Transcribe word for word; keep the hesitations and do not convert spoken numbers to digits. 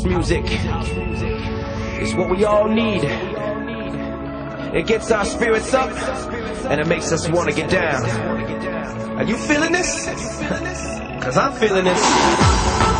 House music is what we all need. It gets our spirits up and it makes us want to get down. Are you feeling this? Cause I'm feeling this.